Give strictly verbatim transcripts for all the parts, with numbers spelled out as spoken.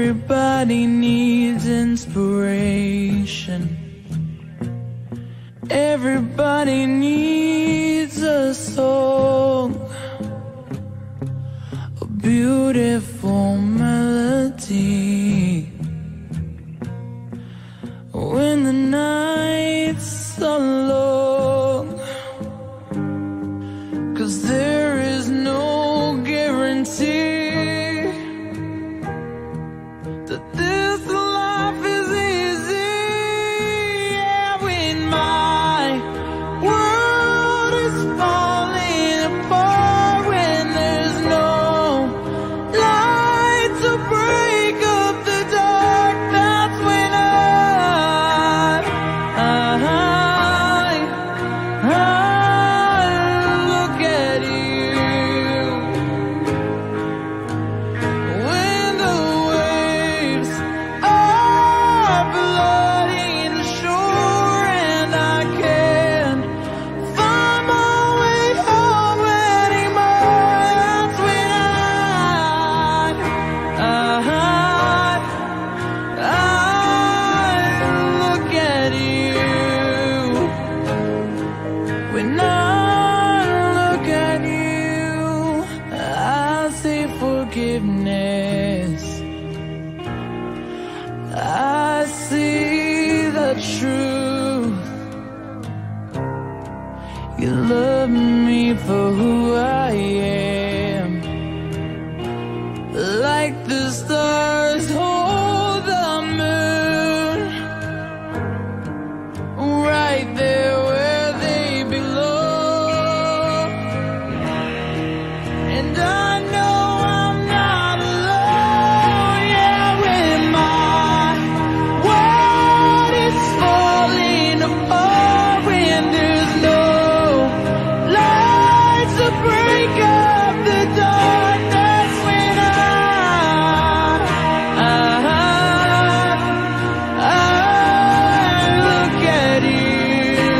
Everybody needs inspiration. Everybody needs a song, a beautiful melody. When the nights are long, 'cause there is no guarantee that this life is easy. Yeah, when my world is falling apart, when there's no light to break up the dark, that's when I, I, I look at you. When the waves are flooding the shore and I can't find my way home anymore, that's when I, I, I look at you. When I look at you, I see forgiveness. I see the truth. You love me for who I am, like the stars hold the moon, right there where they belong. And I know I'm not alone. Yeah, when my world is falling apart, when there's no light to break up the dark, that's when I, I, I look at you.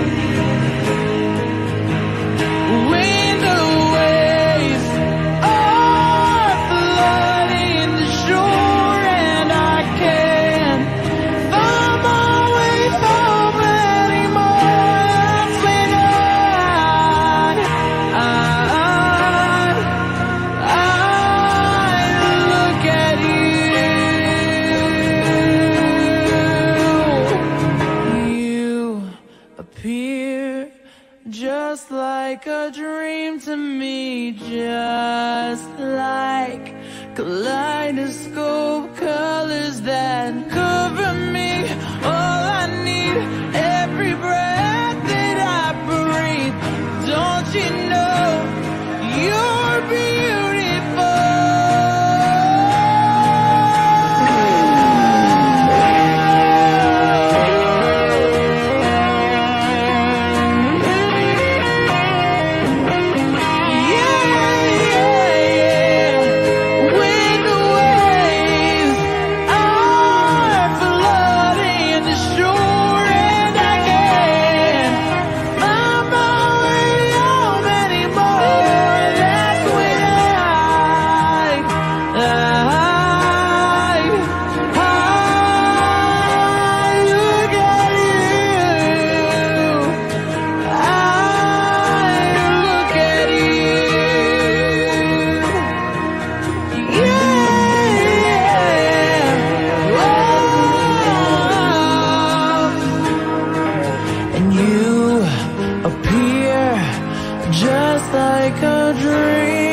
When the waves are flooding the shore and I can't find my way home anymore, that's when I, I, I look at you. You appear just like a dream to me, just like kaleidoscope colors that cover me. All I need, every breath that I breathe. Don't you know you're just like a dream.